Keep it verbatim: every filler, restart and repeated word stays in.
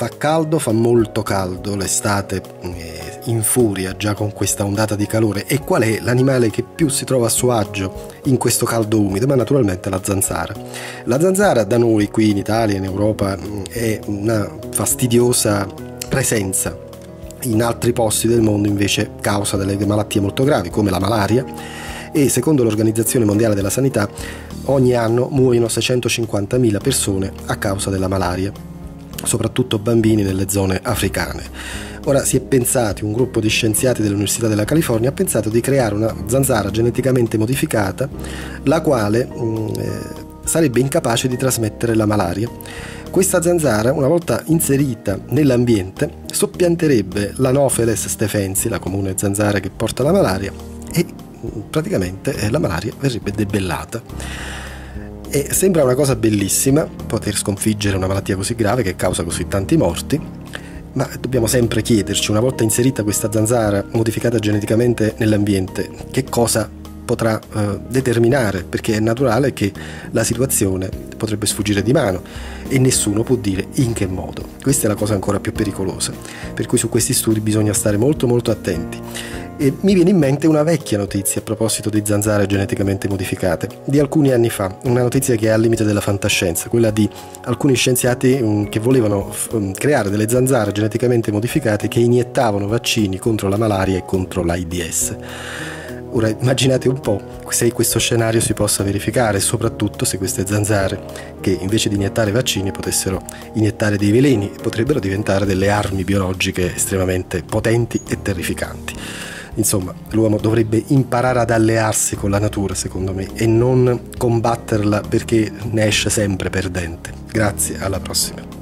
fa caldo, fa molto caldo, l'estate eh, infuria già con questa ondata di calore. E qual è l'animale che più si trova a suo agio in questo caldo umido? Ma naturalmente la zanzara. La zanzara da noi qui in Italia, in Europa, è una fastidiosa presenza. In altri posti del mondo invece causa delle malattie molto gravi come la malaria, e secondo l'Organizzazione Mondiale della Sanità ogni anno muoiono seicentocinquantamila persone a causa della malaria, soprattutto bambini nelle zone africane. Ora si è pensato, un gruppo di scienziati dell'Università della California ha pensato di creare una zanzara geneticamente modificata, la quale mh, eh, sarebbe incapace di trasmettere la malaria. Questa zanzara, una volta inserita nell'ambiente, soppianterebbe l'Anopheles stephensi, la comune zanzara che porta la malaria, e praticamente eh, la malaria verrebbe debellata. E sembra una cosa bellissima poter sconfiggere una malattia così grave che causa così tanti morti, ma dobbiamo sempre chiederci, una volta inserita questa zanzara modificata geneticamente nell'ambiente, che cosa potrà eh, determinare, perché è naturale che la situazione potrebbe sfuggire di mano e nessuno può dire in che modo. Questa è la cosa ancora più pericolosa, per cui su questi studi bisogna stare molto molto attenti. E mi viene in mente una vecchia notizia a proposito di zanzare geneticamente modificate, di alcuni anni fa, una notizia che è al limite della fantascienza, quella di alcuni scienziati um, che volevano um, creare delle zanzare geneticamente modificate che iniettavano vaccini contro la malaria e contro l'AIDS. Ora immaginate un po' se questo scenario si possa verificare, e soprattutto se queste zanzare, che invece di iniettare vaccini potessero iniettare dei veleni, potrebbero diventare delle armi biologiche estremamente potenti e terrificanti. Insomma, l'uomo dovrebbe imparare ad allearsi con la natura, secondo me, e non combatterla perché ne esce sempre perdente. Grazie, alla prossima.